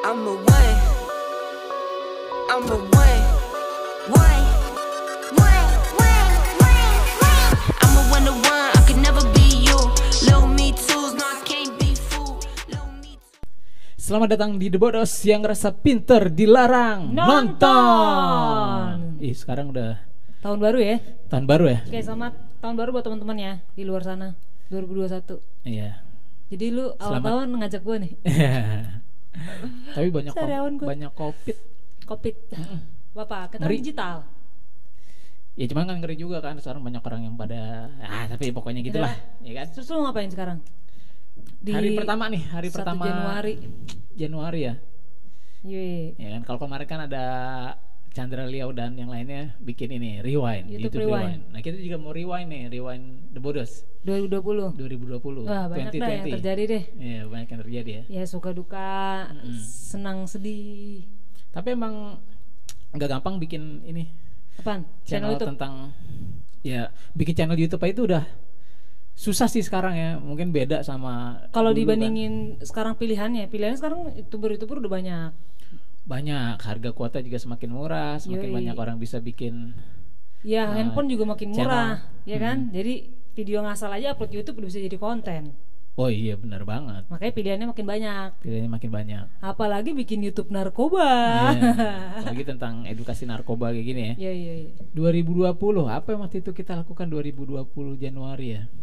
I'm a one. I'm a one. One. One. One. One. One. I'm a one to one. I could never be you. Little me too's no, I can't be fooled. Little me too. Selamat datang di The Bodos yang ngerasa pinter dilarang nonton. Sekarang udah Tahun baru ya? tahun baru ya? Oke, selamat tahun baru buat teman-teman ya di luar sana 2021. Iya. Jadi lu awal tahun ngajak gue nih. Tapi banyak Sariawan gua. banyak Covid. Bapak, kita Ngeri. digital. Ya cuman kan ngeri juga kan sekarang banyak orang yang pada tapi pokoknya gitulah, ya kan? Terus lu ngapain sekarang? Hari pertama nih, hari 1 pertama Januari ya. Iya. Ya kan kalau kemarin kan ada Chandra Liao dan yang lainnya bikin ini rewind, YouTube Rewind. Nah, kita juga mau rewind nih, rewind The Bodos 2020. 2020. Wah, banyak dah yang terjadi deh. Iya, banyak yang terjadi ya. Ya suka duka, senang sedih. Tapi emang nggak gampang bikin ini Apaan? channel YouTube. tentang bikin channel YouTube aja itu udah susah sih sekarang ya. Mungkin beda sama Kalau dulu dibandingin sekarang pilihannya sekarang YouTuber udah banyak. banyak, harga kuota juga semakin murah, semakin Yoi. banyak orang bisa bikin. Ya, handphone juga makin channel. murah, ya kan? Jadi video ngasal aja upload YouTube udah bisa jadi konten. Oh iya benar banget, Makanya pilihannya makin banyak. pilihannya makin banyak. Apalagi bikin YouTube narkoba. Iya. Apalagi tentang edukasi narkoba kayak gini ya. Iya. 2020 apa yang waktu itu kita lakukan 2020 Januari ya?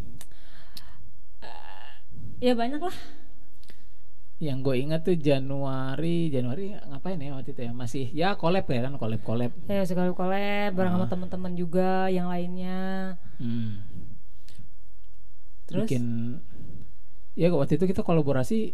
Ya banyak lah. Yang gue ingat tuh Januari ngapain ya waktu itu ya? Masih ya collab ya kan, collab. Ya sekali collab bareng sama teman-teman juga yang lainnya. Terus Bikin ya waktu itu kita kolaborasi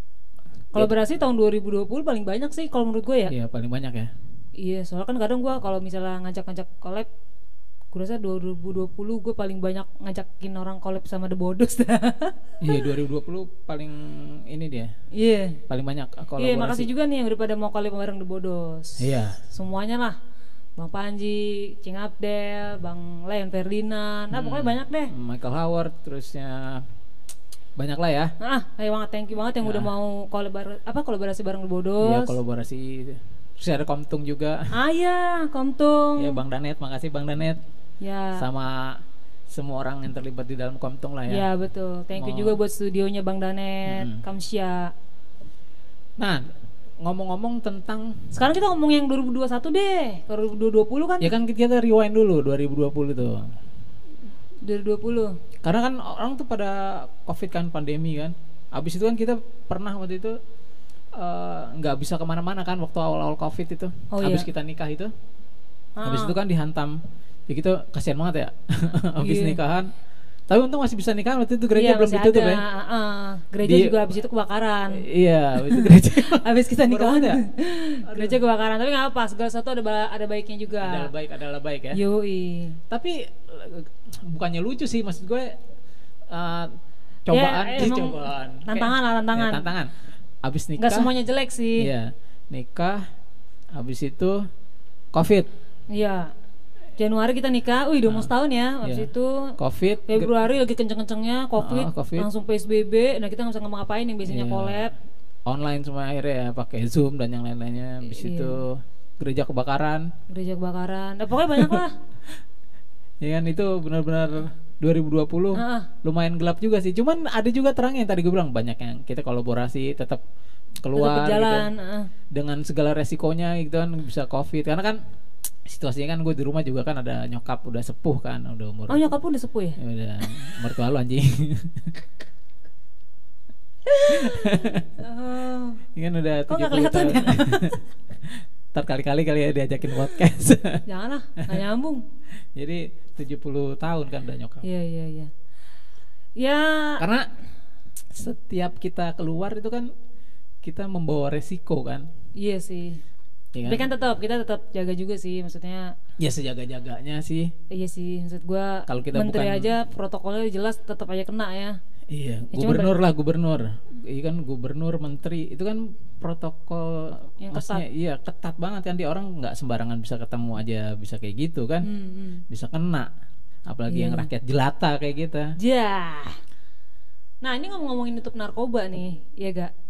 tahun 2020 paling banyak sih kalau menurut gue ya. ya paling banyak ya. Iya, soalnya kan kadang gue kalau misalnya ngajak-ngajak collab, gue rasa 2020 gue paling banyak ngajakin orang collab sama The Bodos. Iya 2020 paling ini dia. Iya. Paling banyak kolaborasi. Iya, makasih juga nih yang udah pada mau collab bareng The Bodos. Iya. Semuanya lah. Bang Panji, Cing Abdel, Bang Leon Ferdinand. Nah, pokoknya banyak deh. Michael Howard terusnya banyak lah ya. Kayak banget, thank you banget yang udah mau kolaborasi bareng The Bodos. Iya kolaborasi. Terus ada Komtung juga. Iya, Komtung. Ya Bang Danet, makasih Bang Danet. Ya. Sama semua orang yang terlibat di dalam Komtung lah ya. Ya betul. Thank you juga buat studionya Bang Danet, Kamsya. Nah, ngomong-ngomong tentang Sekarang kita ngomong yang 2021 deh. Kalau 2020 kan? ya kan kita rewind dulu 2020 tuh. 2020. Karena kan orang tuh pada Covid kan, pandemi kan. Abis itu kan kita pernah waktu itu nggak bisa kemana-mana kan waktu awal-awal Covid itu. Oh, Habis iya. kita nikah itu. Habis itu kan dihantam. Ya gitu kasihan banget ya. Habis Iya. nikahan. Tapi untung masih bisa nikahan waktu itu gereja belum masih ditutup ada. ya. Gereja juga habis itu kebakaran. Iya, itu gereja. Habis kita nikahan ya. gereja kebakaran. Tapi nggak apa, segala sesuatu ada baiknya juga. Adalah baik ya. Yoi. Tapi bukannya lucu sih, maksud gue cobaan. Tantangan lah, tantangan. Ya, tantangan. Abis nikah. Nggak semuanya jelek sih. Iya, nikah. Abis itu Covid. Iya. Januari kita nikah, udah mau setahun ya. Habis Iya. itu Covid. Februari lagi kenceng-kencengnya COVID, Covid. langsung PSBB. Nah kita nggak bisa ngapa-ngapain yang biasanya Iya. collab. Online semua akhirnya ya, pakai Zoom dan yang lain-lainnya. Abis Iya. itu gereja kebakaran. Nah pokoknya banyak lah. Ya kan itu benar-benar 2020 lumayan gelap juga sih. Cuman ada juga terangnya yang tadi gue bilang, banyak yang kita kolaborasi tetap keluar Tetap berjalan. gitu. Dengan segala resikonya gitu kan, bisa Covid. Karena kan situasinya kan gue di rumah juga kan ada nyokap udah sepuh kan, udah umur. Oh nyokap lu udah sepuh ya? Ya udah mertua lu anjing. Ini kan udah Kok nggak 70 kelihatan tahun. ya? Ntar kali-kali ya diajakin podcast. Jangan lah, nggak nyambung. Jadi 70 tahun kan udah nyokap. Iya. Ya. Karena setiap kita keluar itu kan kita membawa resiko kan. Iya sih. Ya Tapi kan kita tetap jaga juga sih, maksudnya. Ya sejaga-jaganya sih. Iya sih, maksud gua. Kalau kita menteri bukan- aja protokolnya jelas tetap aja kena ya. Iya, Ya, cuma gubernur. Iya kan gubernur, menteri itu kan protokol Yang maksudnya iya ketat banget kan, dia orang nggak sembarangan bisa ketemu aja bisa kayak gitu kan. Bisa kena. Apalagi yang Iya. rakyat jelata kayak gitu. Ja. Nah ini ngomongin YouTube narkoba nih, ya gak?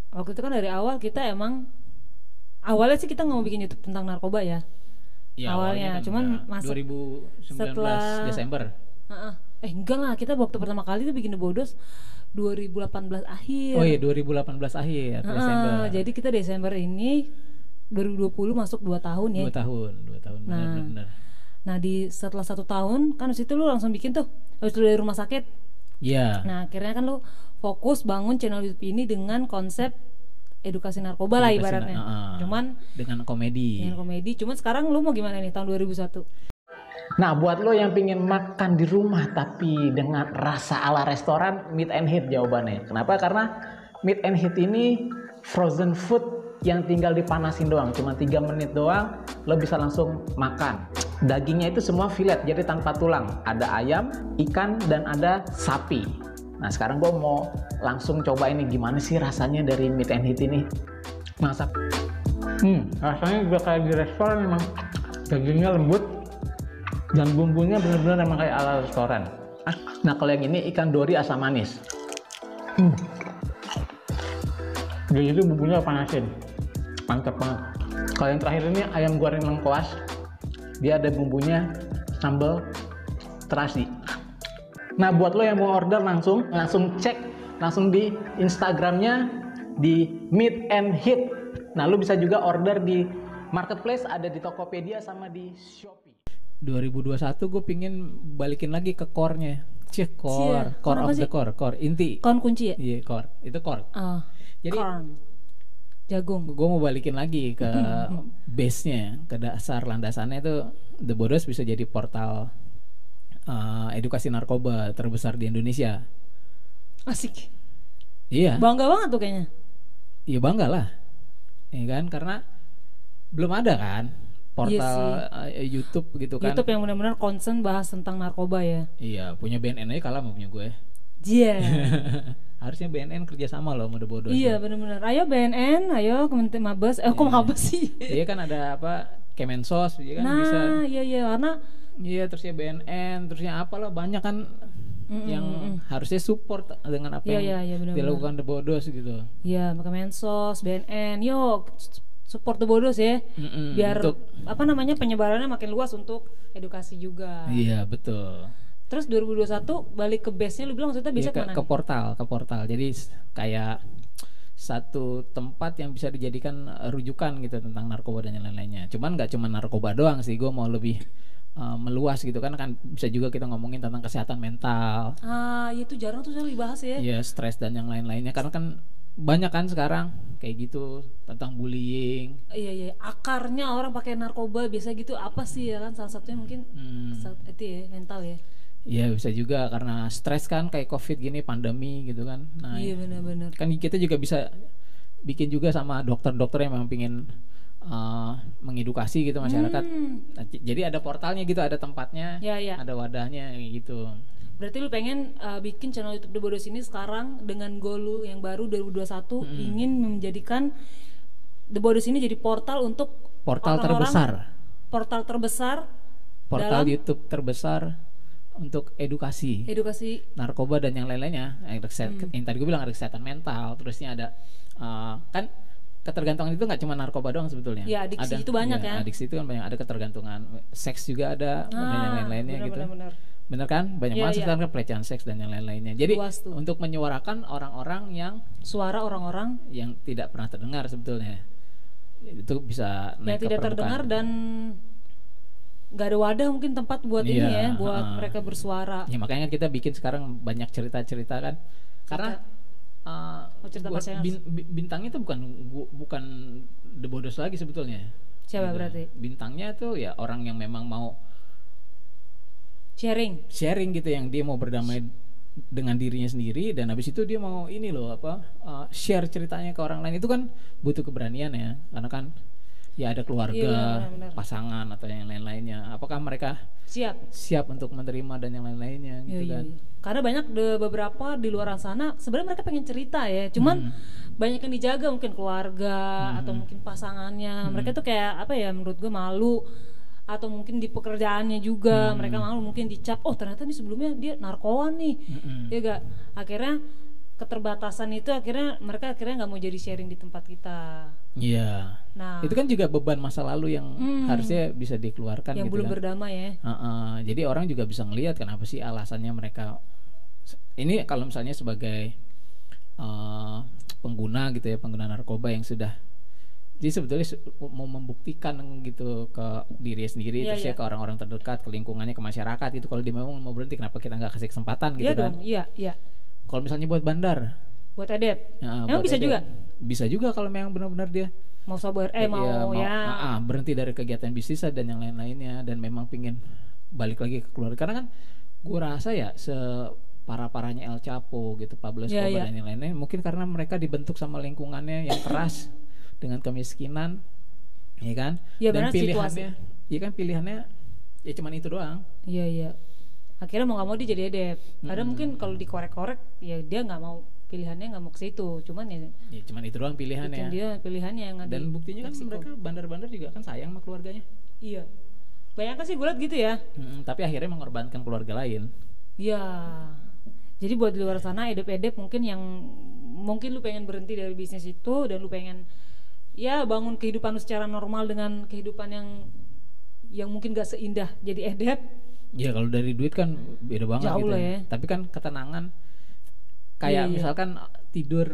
waktu itu kan dari awal kita emang awalnya sih kita nggak mau bikin YouTube tentang narkoba ya. Ya, awalnya kan cuman udah masuk 2019 setelah- Desember. Enggak lah, kita waktu pertama kali tuh bikin The Bodos 2018 akhir. Oh iya 2018 akhir Desember. Jadi kita Desember ini 2020 masuk 2 tahun ya. 2 tahun benar. Nah setelah 1 tahun kan di situ lu langsung bikin tuh habis lu dari rumah sakit. Iya. Nah akhirnya kan lu fokus bangun channel YouTube ini dengan konsep edukasi narkoba lah ibaratnya. Cuman dengan komedi. Cuman sekarang lu mau gimana nih tahun 2001? Nah, buat lo yang pingin makan di rumah tapi dengan rasa ala restoran, Meat and Hit jawabannya. Kenapa? Karena Meat and Hit ini frozen food yang tinggal dipanasin doang, cuma 3 menit doang lo bisa langsung makan. Dagingnya itu semua fillet, jadi tanpa tulang. Ada ayam, ikan, dan ada sapi. Nah, sekarang gue mau langsung coba ini gimana sih rasanya dari Meat and Hit ini. Masak. Rasanya juga kayak di restoran, memang dagingnya lembut dan bumbunya benar-benar emang kayak ala restoran. Nah, kalau yang ini ikan dori asam manis. Jadi itu bumbunya panasin, mantap banget. Kalau yang terakhir ini ayam goreng lengkuas, dia ada bumbunya sambal terasi. Nah, buat lo yang mau order langsung cek langsung di Instagramnya di Meat and Hit. Nah, lo bisa juga order di marketplace, ada di Tokopedia sama di Shopee. 2021 gue pingin balikin lagi ke core-nya. Core of the core inti. Corn kunci ya? Iya, core. Itu core. Jadi corn. Jagung. Gue mau balikin lagi ke base-nya, ke dasar landasannya itu The Bodos bisa jadi portal edukasi narkoba terbesar di Indonesia. Asik. Iya. Bangga banget tuh kayaknya. Iya, bangga lah. Iya kan, karena belum ada kan portal YouTube gitu kan. YouTube yang benar-benar concern bahas tentang narkoba ya. Iya, punya BNN aja kalah sama punya gue. Iya. Harusnya BNN kerjasama loh sama The Bodos. Iya benar-benar. Ayo BNN, ayo Kementerian Mabes. Kok Mabes sih? Iya kan ada apa Kemensos, ya kan nah, bisa. Iya karena. Iya terusnya BNN, terusnya apalah banyak kan yang harusnya support dengan apa yang dilakukan The Bodos gitu. Iya, Kemensos, BNN, yuk support The Bodos ya. Biar apa namanya penyebarannya makin luas untuk edukasi juga. Iya betul. Terus 2021 balik ke base-nya, lu bilang maksudnya bisa ke mana? Ke portal. Jadi kayak satu tempat yang bisa dijadikan rujukan gitu tentang narkoba dan lain-lainnya. Cuman nggak cuma narkoba doang sih, gue mau lebih meluas gitu kan bisa juga kita ngomongin tentang kesehatan mental. Itu jarang tuh saya dibahas ya. Iya, stres dan yang lain-lainnya karena kan banyak kan sekarang kayak gitu tentang bullying. Iya akarnya orang pakai narkoba biasa gitu apa sih ya kan, salah satunya mungkin itu ya mental ya. Iya bisa juga karena stres kan kayak COVID gini, pandemi gitu kan. Nah, iya benar-benar. Kan kita juga bisa bikin juga sama dokter-dokter yang memang pingin mengedukasi gitu masyarakat. Jadi ada portalnya gitu, ada tempatnya, ada wadahnya kayak gitu. Berarti lu pengen bikin channel YouTube The Bodos ini sekarang dengan goal lu yang baru 2021 ingin menjadikan The Bodos ini jadi portal untuk portal terbesar dalam YouTube terbesar untuk edukasi narkoba dan yang lain-lainnya. Yang tadi gue bilang ada kesehatan mental, terusnya ada kan ketergantungan itu nggak cuma narkoba doang sebetulnya. Ya, adiksi itu banyak ya. Adiksi itu kan banyak, ada ketergantungan seks juga ada dan yang lain-lainnya gitu. Bener kan? Banyak banget sekarang pelecehan seks dan yang lain-lainnya. Jadi untuk menyuarakan orang-orang yang suara orang-orang yang tidak pernah terdengar sebetulnya. Itu bisa naik ke tidak terdengar dan nggak ada wadah mungkin tempat buat ini ya, buat mereka bersuara. Ya makanya kita bikin sekarang banyak cerita-cerita kan. Karena bintangnya itu bukan The Bodos lagi sebetulnya. Siapa berarti? Bintangnya tuh ya orang yang memang mau sharing gitu, yang dia mau berdamai dengan dirinya sendiri dan habis itu dia mau ini loh share ceritanya ke orang lain. Itu kan butuh keberanian ya, karena kan ya ada keluarga, pasangan atau yang lain-lainnya. Apakah mereka siap untuk menerima dan yang lain-lainnya gitu kan? Karena banyak beberapa di luar sana sebenarnya mereka pengen cerita ya, cuman banyak yang dijaga, mungkin keluarga atau mungkin pasangannya. Mereka tuh kayak apa ya, menurut gue malu, atau mungkin di pekerjaannya juga mereka malu, mungkin dicap ternyata nih sebelumnya dia narkoan nih, ya gak. Akhirnya keterbatasan itu akhirnya mereka nggak mau jadi sharing di tempat kita. Iya. Nah, Itu kan juga beban masa lalu yang harusnya bisa dikeluarkan yang gitu belum kan. berdamai ya. Jadi orang juga bisa ngelihat kenapa sih alasannya mereka. Ini kalau misalnya sebagai pengguna gitu ya, pengguna narkoba yang sudah, jadi sebetulnya mau membuktikan gitu ke diri sendiri, Iya, terus ya iya. ke orang-orang terdekat, ke lingkungannya, ke masyarakat itu. Kalau dia memang mau berhenti, kenapa kita nggak kasih kesempatan gitu Iya kan? dong, iya. Kalau misalnya buat bandar, Buat edit. Emang buat bisa edit, juga? bisa juga kalau memang benar-benar dia Mau sabar, mau ya. berhenti dari kegiatan bisnis dan yang lain-lainnya, dan memang pingin balik lagi ke keluarga. Karena kan gue rasa ya separah-parahnya El Chapo gitu, Pablo Escobar Iya. dan yang lainnya, mungkin karena mereka dibentuk sama lingkungannya yang keras dengan kemiskinan, ya kan? Ya, Dan benar, pilihannya, ya kan, pilihannya ya cuman itu doang. Iya. Akhirnya mau nggak mau dia jadi edep. Ada mungkin kalau dikorek-korek, ya dia nggak mau, pilihannya nggak mau ke situ. Cuman ya Ya cuman itu doang itu pilihannya. dia pilihannya yang ada. Dan di buktinya kan Meksiko. mereka bandar-bandar juga kan sayang sama keluarganya. Iya. Banyak sih gue liat gitu ya. Tapi akhirnya mengorbankan keluarga lain. Iya. Jadi buat di luar sana edep-edep mungkin yang mungkin lu pengen berhenti dari bisnis itu dan lu pengen ya bangun kehidupan lu secara normal dengan kehidupan yang mungkin gak seindah jadi edep. Ya kalau dari duit kan beda banget Jauh gitu lah ya. Tapi kan ketenangan, kayak Iya. misalkan tidur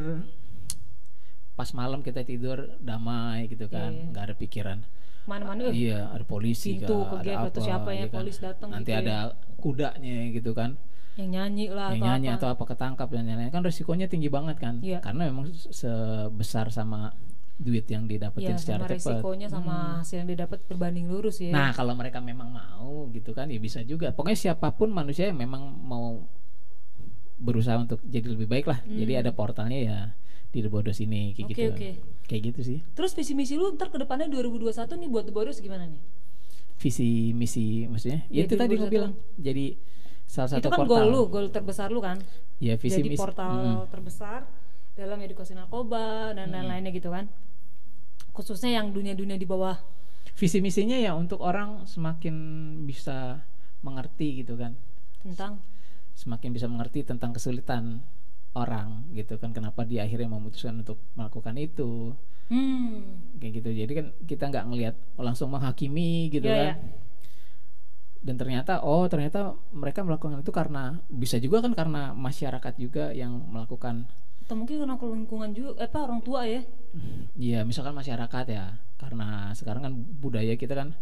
pas malam, kita tidur damai gitu kan, Iya. nggak ada pikiran. Mana-mana Iya, ada polisi pintu kah, ke gap ada atau apa, siapa ya, iya kan. polis datang Nanti gitu ya. ada kudanya gitu kan, yang nyanyi lah yang atau nyanyi apa. atau apa ketangkap dan lain-lain, kan resikonya tinggi banget kan. Iya. Karena memang sebesar sama duit yang didapetin Ya, secara sama cepat. resikonya sama hasil yang didapat berbanding lurus ya. Nah, kalau mereka memang mau gitu kan, ya bisa juga. Pokoknya siapapun manusia yang memang mau berusaha untuk jadi lebih baik lah. Jadi ada portalnya ya di The Bodos ini kayak Oke, gitu. oke. Kayak gitu sih. Terus visi misi lu ntar ke depannya 2021 nih buat The Bodos gimana nih? Visi misi maksudnya. Ya Ya, itu tadi gue 2021. bilang. Jadi salah satu Itu kan portal. goal terbesar lu kan? Ya visi Jadi misi. portal terbesar dalam edukasi narkoba dan lain-lainnya gitu kan. Khususnya yang dunia-dunia di bawah. Visi misinya ya untuk orang semakin bisa mengerti gitu kan. Tentang Semakin bisa mengerti tentang kesulitan orang gitu kan, kenapa dia akhirnya memutuskan untuk melakukan itu. Kayak gitu. Jadi kan kita nggak ngelihat langsung menghakimi gitu Iya, kan. iya. Dan ternyata mereka melakukan itu karena bisa juga kan karena masyarakat juga yang melakukan. atau mungkin karena lingkungan juga orang tua ya. Iya, misalkan masyarakat ya, karena sekarang kan budaya kita kan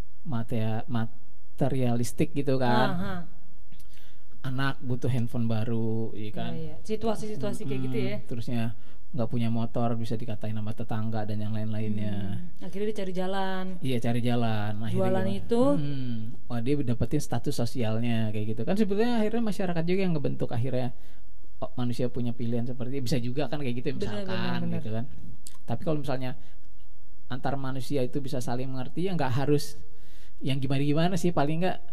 materialistik gitu kan. Aha. Anak butuh handphone baru, iya kan. Iya. Situasi-situasi kayak gitu ya. Terusnya nggak punya motor bisa dikatain sama tetangga dan yang lain-lainnya. Akhirnya dia cari jalan. Iya, cari jalan. Akhirnya Jualan gimana? itu. Wah, dia dapetin status sosialnya kayak gitu kan. Sebetulnya akhirnya masyarakat juga yang ngebentuk akhirnya manusia punya pilihan seperti bisa juga kan kayak gitu misalkan Benar. gitu kan. Tapi kalau misalnya antar manusia itu bisa saling mengerti, ya nggak harus yang gimana sih, paling nggak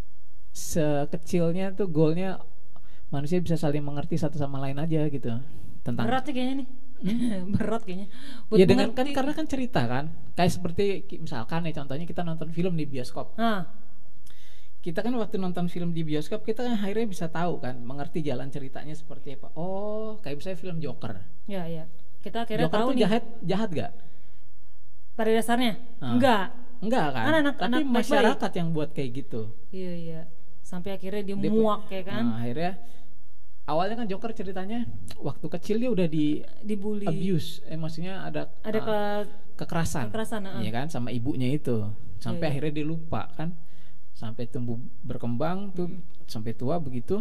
sekecilnya tuh goalnya manusia bisa saling mengerti satu sama lain aja gitu tentang. Berat sih kayaknya nih. Berat kayaknya. Buat Ya dengan kan mengerti. karena kan cerita kan, kayak seperti misalkan nih contohnya kita nonton film di bioskop. Nah, Kita kan waktu nonton film di bioskop kita kan akhirnya bisa tahu kan, mengerti jalan ceritanya seperti apa. Oh, kayak misalnya film Joker. ya. Kita akhirnya Joker tahu tuh nih jahat gak? pada dasarnya. Ah. Enggak. Kan? Kan anak Tapi baik-baik. masyarakat yang buat kayak gitu. Iya. Sampai akhirnya dia muak ya kan. Nah, akhirnya awalnya kan Joker ceritanya waktu kecil dia udah di Dibully. abuse, maksudnya ada kekerasan. Iya kan, sama ibunya itu. Sampai Iya. akhirnya dia lupa kan. Sampai tumbuh berkembang tuh sampai tua begitu.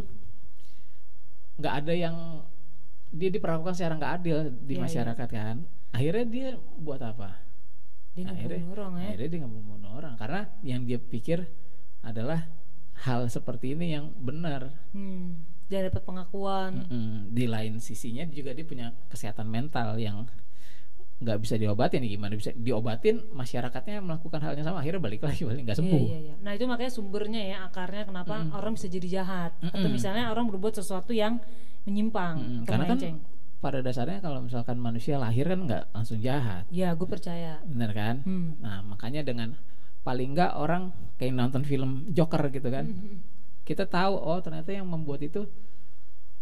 Nggak ada yang dia diperlakukan secara nggak adil di Iya, masyarakat kan. Akhirnya dia buat apa? Dia ngebunuh orang ya. Akhirnya dia ngebunuh orang karena yang dia pikir adalah hal seperti ini yang benar. Dia dapat pengakuan. Di lain sisinya juga dia punya kesehatan mental yang nggak bisa diobatin. Gimana bisa diobatin? Masyarakatnya melakukan hal yang sama, akhirnya balik lagi nggak sembuh. Iya. Nah itu makanya sumbernya ya, akarnya kenapa orang bisa jadi jahat atau misalnya orang berbuat sesuatu yang menyimpang atau Karena kan melenceng. pada dasarnya kalau misalkan manusia lahir kan nggak langsung jahat, Ya gue percaya. bener kan? Nah makanya dengan paling nggak orang kayak nonton film Joker gitu kan, kita tahu oh ternyata yang membuat itu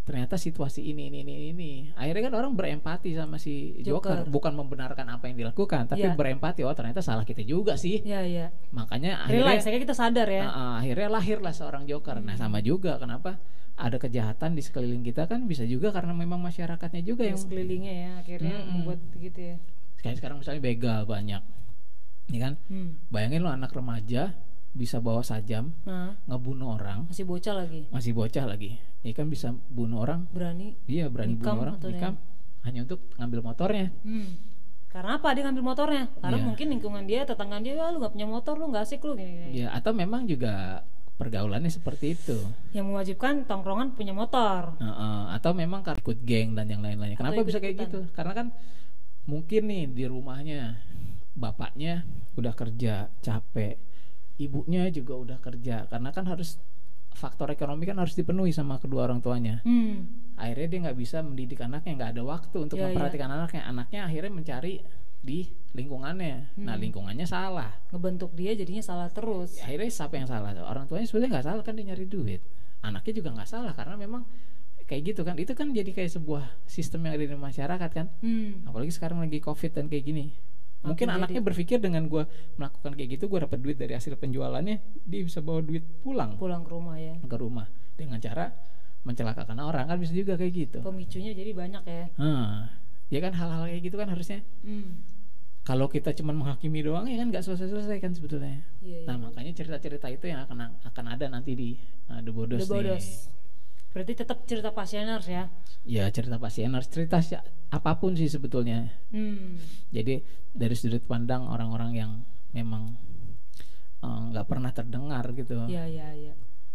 ternyata situasi ini. Akhirnya kan orang berempati sama si Joker, bukan membenarkan apa yang dilakukan, tapi berempati. Oh ternyata salah kita juga sih. Iya. Makanya akhirnya kita sadar ya. Akhirnya lahirlah seorang Joker. Nah sama juga kenapa ada kejahatan di sekeliling kita kan bisa juga karena memang masyarakatnya juga yang sekelilingnya ya akhirnya membuat gitu ya. Kayak sekarang misalnya begal banyak, ya kan? Bayangin lo anak remaja bisa bawa sajam, ngebunuh orang. Masih bocah lagi. Ya kan bisa bunuh orang. Berani bunuh orang. Nikam hanya untuk ngambil motornya. Karena apa dia ngambil motornya? Karena mungkin lingkungan dia, tetanggaan dia, lu nggak punya motor, lu nggak asik lu gini. Ya atau memang juga pergaulannya seperti itu. Yang mewajibkan tongkrongan punya motor. Atau memang ikut geng dan yang lain-lainnya. Kenapa bisa kayak gitu? Karena kan mungkin nih di rumahnya bapaknya udah kerja capek, ibunya juga udah kerja, karena kan harus faktor ekonomi kan harus dipenuhi sama kedua orang tuanya. Akhirnya dia nggak bisa mendidik anaknya, nggak ada waktu untuk memperhatikan anaknya akhirnya mencari di lingkungannya. Nah lingkungannya salah, ngebentuk dia jadinya salah terus. Akhirnya siapa yang salah? Orang tuanya sebenarnya nggak salah kan, dia nyari duit. Anaknya juga nggak salah karena memang kayak gitu kan. Itu kan jadi kayak sebuah sistem yang ada di masyarakat kan. Apalagi sekarang lagi COVID dan kayak gini. Mungkin anaknya berpikir dengan gue melakukan kayak gitu, gue dapat duit dari hasil penjualannya, dia bisa bawa duit pulang ke rumah ya. Ke rumah dengan cara mencelakakan orang kan, bisa juga kayak gitu. Pemicunya jadi banyak ya. Ya kan hal-hal kayak gitu kan harusnya. Kalau kita cuma menghakimi doang ya kan nggak selesai kan sebetulnya. Nah makanya cerita-cerita itu yang akan ada nanti di The Bodos. Berarti tetap cerita Passioners ya? Ya cerita Passioners, cerita apapun sih sebetulnya. Jadi dari sudut pandang orang-orang yang memang nggak pernah terdengar gitu. Iya.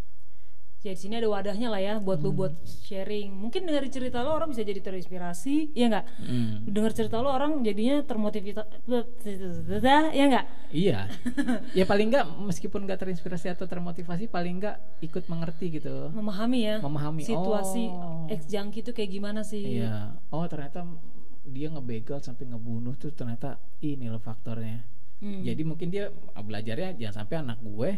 Ya di sini ada wadahnya lah ya buat lu buat sharing. Mungkin dari cerita lo orang bisa jadi terinspirasi, ya nggak? Dengar cerita lo orang jadinya termotivasi, ya nggak? Iya. Ya paling nggak meskipun nggak terinspirasi atau termotivasi, paling nggak ikut mengerti gitu. Memahami situasi ex-junkie itu kayak gimana sih? Iya. Oh ternyata dia ngebegal sampai ngebunuh tuh ternyata ini loh faktornya. Jadi mungkin dia belajarnya jangan sampai anak gue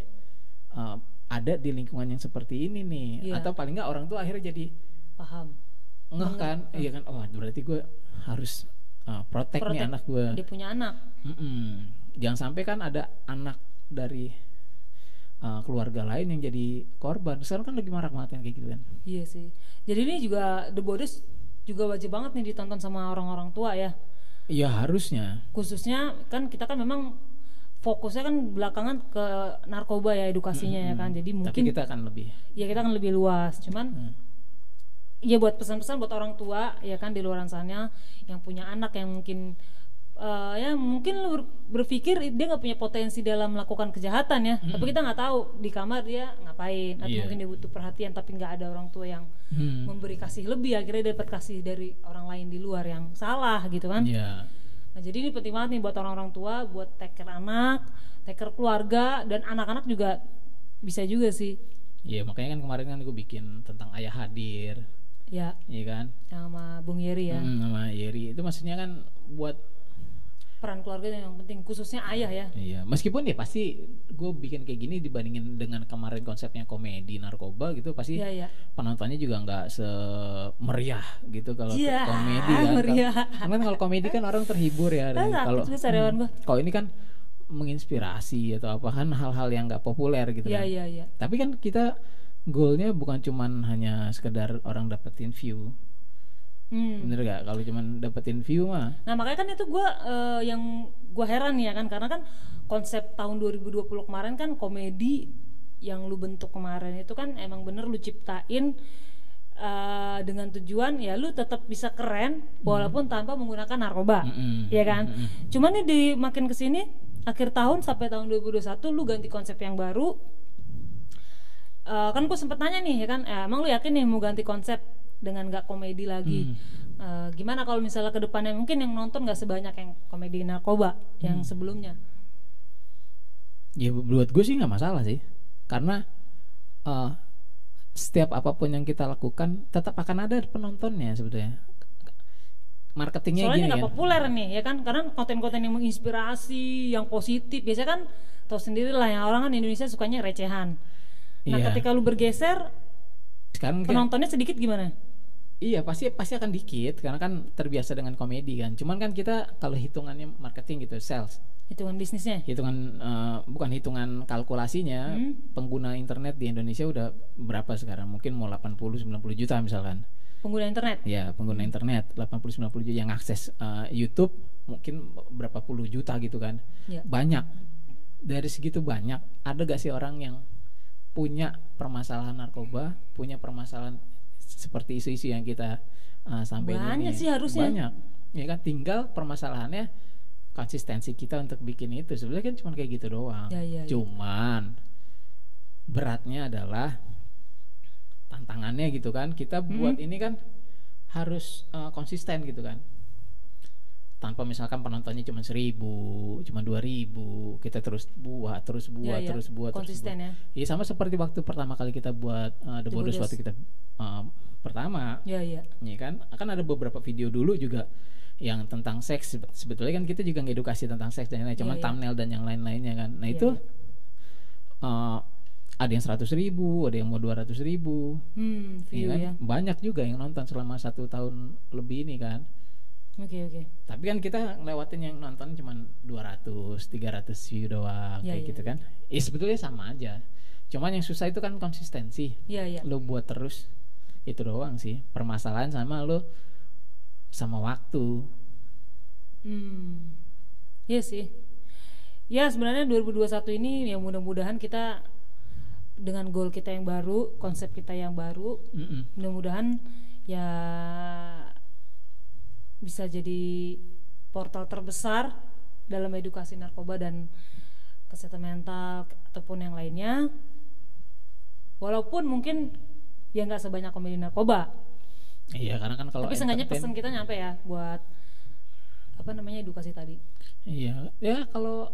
ada di lingkungan yang seperti ini nih. Atau paling nggak orang tuh akhirnya jadi paham ngeh kan. Iya kan, oh berarti gue harus protect nih anak gue. Dia punya anak. Jangan sampai kan ada anak dari keluarga lain yang jadi korban. Sekarang kan lagi marak banget kayak gitu kan. Iya sih. Jadi ini juga The Bodos juga wajib banget nih ditonton sama orang-orang tua ya. Iya harusnya. Khususnya kan kita kan memang fokusnya kan belakangan ke narkoba ya edukasinya ya kan. Jadi mungkin tapi kita akan lebih luas. Cuman ya buat pesan-pesan buat orang tua ya kan di luar sana yang punya anak yang mungkin ya mungkin lu berpikir dia nggak punya potensi dalam melakukan kejahatan ya, tapi kita nggak tahu di kamar dia ngapain atau mungkin dia butuh perhatian tapi nggak ada orang tua yang memberi kasih lebih, akhirnya dia dapat kasih dari orang lain di luar yang salah gitu kan. Nah jadi ini penting banget nih buat orang-orang tua buat take care anak, take care keluarga, dan anak-anak juga bisa juga sih. Iya makanya kan kemarin kan gue bikin tentang ayah hadir. Iya kan sama Bung Yeri ya. Sama Yeri itu maksudnya kan buat peran keluarga yang penting, khususnya ayah ya. Iya, meskipun ya pasti gue bikin kayak gini dibandingin dengan kemarin konsepnya komedi narkoba gitu, pasti penontonnya juga nggak semeriah gitu kalau komedi kan. Meriah. Karena kalau komedi kan orang terhibur ya. Kalau ini kan menginspirasi atau apa kan hal-hal yang nggak populer gitu kan. Iya. Tapi kan kita goalnya bukan cuman hanya sekedar orang dapetin view. Bener gak? Kalau cuman dapetin view mah. Nah makanya kan itu gue yang gue heran ya kan, karena kan konsep tahun 2020 kemarin kan komedi yang lu bentuk kemarin itu kan emang bener lu ciptain dengan tujuan ya lu tetap bisa keren walaupun tanpa menggunakan narkoba, ya kan? Cuman nih di makin kesini akhir tahun sampai tahun 2021 lu ganti konsep yang baru. Kan gue sempet nanya nih ya kan, emang lu yakin nih mau ganti konsep dengan gak komedi lagi? Gimana kalau misalnya ke depannya mungkin yang nonton gak sebanyak yang komedi narkoba yang sebelumnya? Ya buat gue sih gak masalah sih, karena setiap apapun yang kita lakukan tetap akan ada penontonnya sebetulnya. Marketingnya soalnya gini gak populer nih ya kan, karena konten-konten yang menginspirasi, yang positif biasanya kan tau sendiri lah yang orang kan Indonesia sukanya recehan. Nah ketika lu bergeser sekarang penontonnya sedikit gimana? Iya, pasti akan dikit karena kan terbiasa dengan komedi kan. Cuman kan kita kalau hitungannya marketing gitu, sales, Hitungan bisnisnya. bukan hitungan kalkulasinya, pengguna internet di Indonesia udah berapa sekarang? Mungkin mau 80-90 juta misalkan. Pengguna internet. Ya, pengguna internet 80-90 juta yang akses YouTube mungkin berapa puluh juta gitu kan. Ya. Banyak. Dari segitu banyak, ada gak sih orang yang punya permasalahan narkoba, punya permasalahan seperti isu-isu yang kita sampaikan ini? Banyak sih harusnya. Banyak. Ya kan, tinggal permasalahannya konsistensi kita untuk bikin itu. Sebenarnya kan cuma kayak gitu doang. Ya. Cuman beratnya adalah tantangannya gitu kan. Kita buat ini kan harus konsisten gitu kan. Tanpa misalkan penontonnya cuma 1.000, cuma 2.000, kita terus buat. Konsisten ya. Iya, sama seperti waktu pertama kali kita buat The Bodos waktu kita pertama. Iya. Ya kan ada beberapa video dulu juga yang tentang seks. Sebetulnya kan kita juga ngedukasi tentang seks dan lain-lain, cuman thumbnail dan yang lain-lainnya kan. Nah itu ada yang 100.000, ada yang mau 200.000 view kan? ya. Banyak juga yang nonton selama 1 tahun lebih ini kan. Oke. Tapi kan kita ngelewatin yang nonton cuma 200, 300 view doang kayak gitu kan. Sebetulnya sama aja. Cuman yang susah itu kan konsistensi. Iya. Lo buat terus itu doang sih. Permasalahan sama lo sama waktu. Iya sih. Ya sebenarnya 2021 ini ya mudah-mudahan kita dengan goal kita yang baru, konsep kita yang baru, mudah-mudahan ya bisa jadi portal terbesar dalam edukasi narkoba dan kesehatan mental ataupun yang lainnya. Walaupun mungkin ya nggak sebanyak komedi narkoba. Iya, karena kan kalau tapi seenggaknya pesan kita nyampe ya buat edukasi tadi. Iya, ya kalau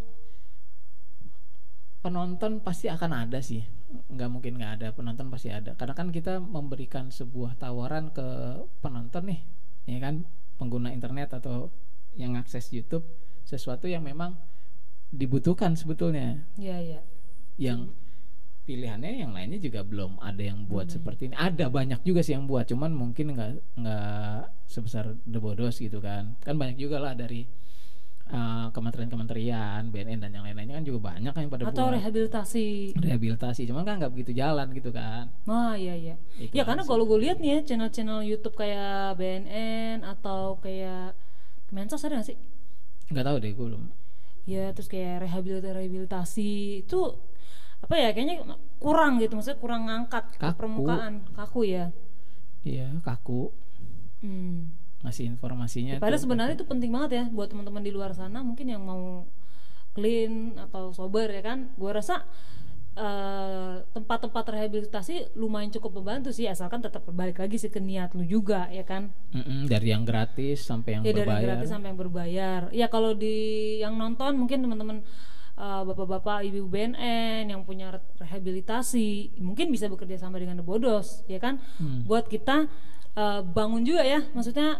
penonton pasti akan ada sih, nggak mungkin nggak ada, penonton pasti ada. Karena kan kita memberikan sebuah tawaran ke penonton nih, ya kan, pengguna internet atau yang akses YouTube, sesuatu yang memang dibutuhkan sebetulnya. Iya. Yang pilihannya yang lainnya juga belum ada yang buat seperti ini. Ada banyak juga sih yang buat, cuman mungkin nggak sebesar The Bodos gitu kan. Kan banyak juga lah dari kementerian, BNN dan yang lain-lainnya kan juga banyak kan yang pada atau buat rehabilitasi, cuman kan nggak begitu jalan gitu kan. Iya. Itu Ya karena kalau gue lihat nih ya channel-channel YouTube kayak BNN atau kayak Kemensos ada nggak sih? Nggak tahu deh, gue belum. Ya terus kayak rehabilitasi itu apa ya, kayaknya kurang gitu, maksudnya kurang ngangkat ke permukaan, kaku ya. Iya, kaku. Ngasih informasinya. Padahal sebenarnya itu penting banget ya buat teman-teman di luar sana mungkin yang mau clean atau sober ya kan. Gue rasa tempat-tempat rehabilitasi lumayan cukup membantu sih, asalkan tetap balik lagi sih ke niat lu juga ya kan. Dari yang gratis sampai yang berbayar. Dari yang gratis sampai yang berbayar. Ya kalau di yang nonton mungkin teman-teman bapak-bapak ibu BNN yang punya rehabilitasi mungkin bisa bekerja sama dengan The Bodos ya kan. Buat kita bangun juga ya, maksudnya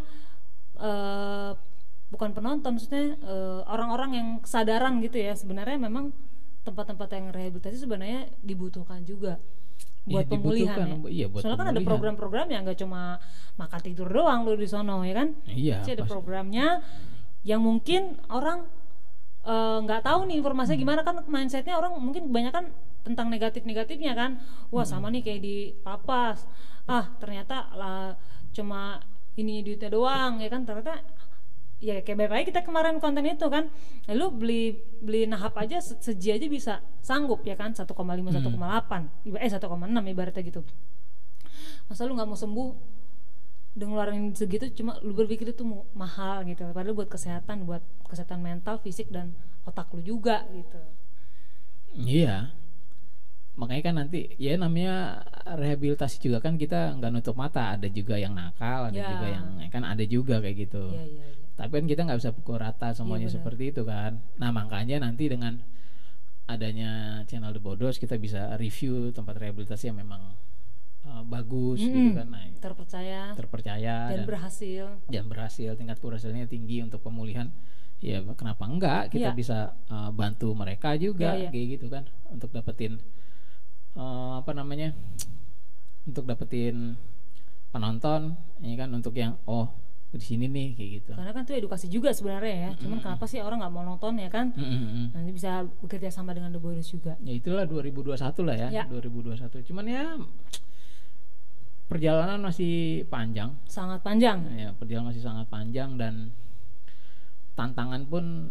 bukan penonton, maksudnya orang-orang yang kesadaran gitu ya, sebenarnya memang tempat-tempat yang rehabilitasi sebenarnya dibutuhkan juga buat pemulihan ya. Iya, buat soalnya kan ada program-program yang nggak cuma makan tidur doang lo di sono ya kan. Iya. Jadi ada programnya yang mungkin orang nggak tahu nih informasinya gimana kan, mindsetnya orang mungkin kebanyakan tentang negatifnya kan. Wah sama nih kayak di lapas, ternyata lah cuma ini duitnya doang ya kan, ternyata ya kayak baik aja kita kemarin konten itu kan, lu beli nahap aja seji aja bisa sanggup ya kan, 1,5 1,8 1,6 ibaratnya gitu. Masa lu nggak mau sembuh dengan ngeluarin segitu, cuma lu berpikir itu mahal gitu, padahal buat kesehatan mental, fisik dan otak lu juga gitu. Iya, makanya kan nanti ya namanya rehabilitasi juga kan, kita nggak nutup mata, ada juga yang nakal, ada juga yang kan, ada juga kayak gitu. Iya. Tapi kan kita nggak bisa pukul rata semuanya seperti itu kan. Nah makanya nanti dengan adanya channel The Bodos kita bisa review tempat rehabilitasi yang memang bagus gitu kan, nah, terpercaya dan berhasil, tingkat keberhasilannya tinggi untuk pemulihan. Ya kenapa enggak kita bisa bantu mereka juga kayak gitu kan, untuk dapetin untuk dapetin penonton, ini kan untuk yang di sini nih kayak gitu. Karena kan itu edukasi juga sebenarnya ya. Cuman kenapa sih orang nggak mau nonton ya kan? Nanti bisa bekerja sama dengan The Bodos juga. Ya itulah 2021 lah ya. 2021. Cuman ya perjalanan masih panjang. Sangat panjang. Ya, perjalanan masih sangat panjang dan tantangan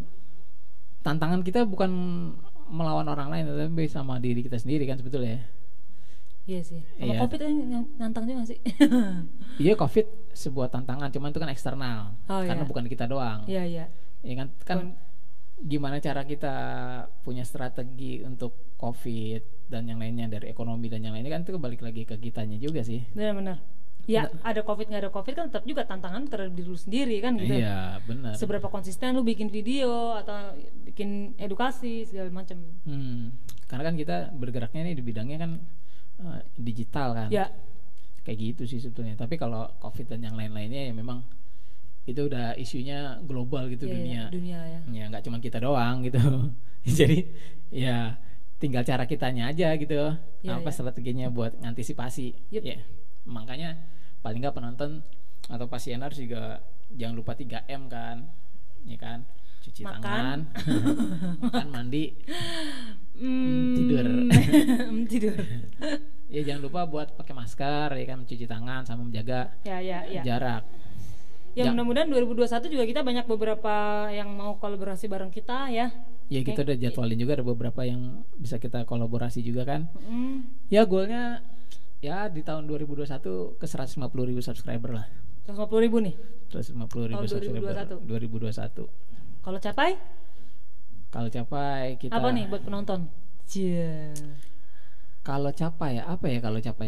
kita bukan melawan orang lain, tapi sama diri kita sendiri kan sebetulnya. Iya sih. Sama COVID yang nantang juga sih. Iya, COVID sebuah tantangan, cuman itu kan eksternal. Karena bukan kita doang. Iya. Ya kan gimana cara kita punya strategi untuk COVID dan yang lainnya, dari ekonomi dan yang lainnya, kan itu balik lagi ke kitanya juga sih. Benar. Ya, ada COVID nggak ada COVID kan tetap juga tantangan terhadap diri lu sendiri kan gitu. Iya, benar. Seberapa konsisten lu bikin video atau bikin edukasi segala macam. Karena kan kita bergeraknya nih di bidangnya kan digital kan. Ya. Kayak gitu sih sebetulnya. Tapi kalau COVID dan yang lain-lainnya ya memang itu udah isunya global gitu, dunia ya. Ya nggak cuma kita doang gitu. Jadi ya tinggal cara kitanya aja gitu. Strateginya buat ngantisipasi. Ya, makanya paling nggak penonton atau pasieners juga jangan lupa 3M kan, ya kan, cuci tangan, makan, mandi, tidur. Ya jangan lupa buat pakai masker, ya kan, mencuci tangan sama menjaga jarak. Ya mudah-mudahan 2021 juga kita banyak beberapa yang mau kolaborasi bareng kita ya. Ya kita udah jadwalin juga, ada beberapa yang bisa kita kolaborasi juga kan. Ya goalnya ya di tahun 2021 ke 150.000 subscriber lah. 150.000 nih? 150.000 subscriber 2021. Kalau capai kita apa nih buat penonton? Kalau capai apa ya?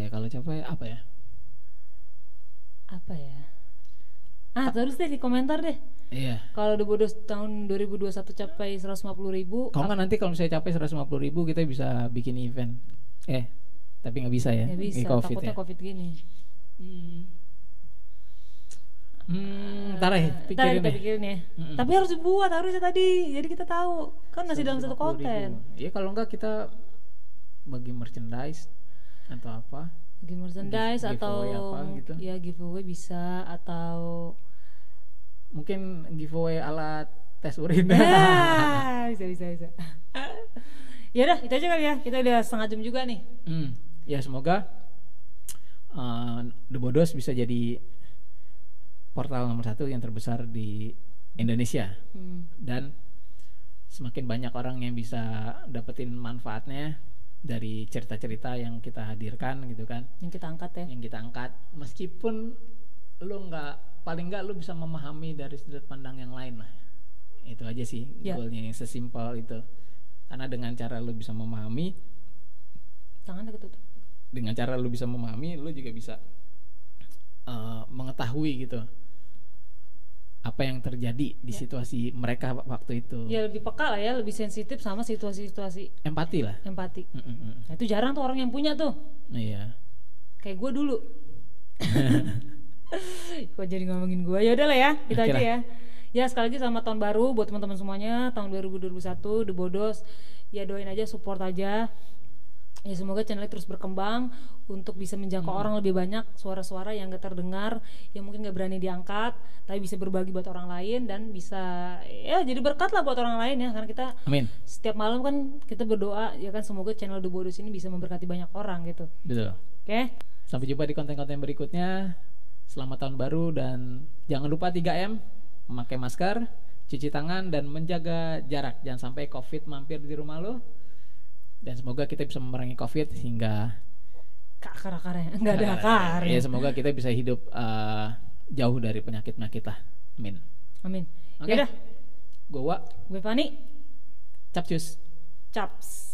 Terus deh di komentar deh. Iya. Kalau The Bodos tahun 2021 capai 150.000. Kalau nggak nanti kalau misalnya capai 150.000 kita bisa bikin event. Tapi nggak bisa ya. Nggak bisa. Takutnya COVID gini. Ntar pikirin ya. Tapi harus dibuat harusnya tadi. Jadi kita tahu kan masih dalam satu konten. Iya, kalau enggak kita bagi merchandise atau apa? Bagi merchandise atau apa, gitu. Ya giveaway bisa, atau mungkin giveaway alat tes urin. Bisa. Ya udah, itu aja kali ya. Kita udah setengah jam juga nih. Ya semoga The Bodos bisa jadi portal nomor 1 yang terbesar di Indonesia. Dan semakin banyak orang yang bisa dapetin manfaatnya dari cerita-cerita yang kita hadirkan gitu kan, yang kita angkat. Meskipun lu paling nggak lu bisa memahami dari sudut pandang yang lain lah. Itu aja sih goalnya, yang sesimpel itu. Karena dengan cara lu bisa memahami, tangannya ketutup, dengan cara lu bisa memahami, lu juga bisa mengetahui gitu apa yang terjadi di situasi mereka waktu itu. Ya lebih peka lah ya, lebih sensitif sama situasi-situasi. Empati. Nah, itu jarang tuh orang yang punya tuh. Iya. Kayak gue dulu. Kok jadi ngomongin gue? Ya udah lah ya, kita aja ya. Ya sekali lagi selamat tahun baru buat teman-teman semuanya, tahun 2021 The Bodos. Ya doain aja, support aja. Ya semoga channelnya terus berkembang untuk bisa menjangkau orang lebih banyak, suara-suara yang gak terdengar, yang mungkin gak berani diangkat, tapi bisa berbagi buat orang lain dan bisa ya jadi berkat lah buat orang lain ya. Karena kita setiap malam kan kita berdoa ya kan, semoga channel The Bodos ini bisa memberkati banyak orang gitu. Betul. Oke. Sampai jumpa di konten-konten berikutnya. Selamat tahun baru dan jangan lupa 3M, memakai masker, cuci tangan dan menjaga jarak. Jangan sampai COVID mampir di rumah lo. Dan semoga kita bisa memerangi COVID hingga akar-akarnya nggak ada akar. Ya semoga kita bisa hidup jauh dari penyakit-penyakit lah. Amin. Ya udah. Gue Fani. Capcus. Caps.